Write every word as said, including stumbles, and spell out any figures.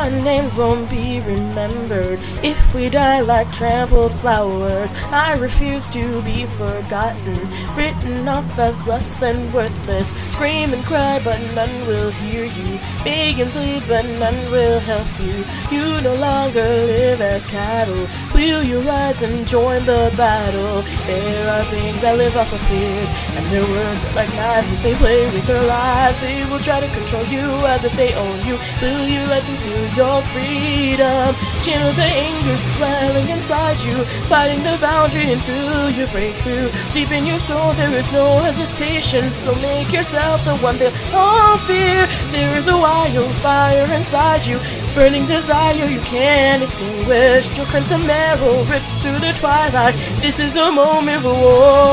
Our names won't be remembered if we die like trampled flowers. I refuse to be forgotten, written off as less than worthless. Scream and cry, but none will hear you. Beg and plead, but none will help you. You no longer live as cattle. Will you rise and join the battle? There are things that live off of fears, and their words are like knives as they play with their lives. They will try to control you as if they own you. Will you let them steal your freedom? Channel the anger swelling inside you, fighting the boundary until you break through. Deep in your soul there is no hesitation, so make yourself the one they'll all fear. There is a wildfire inside you, burning desire you can't extinguish. Your crimson marrow rips through the twilight. This is the moment for war.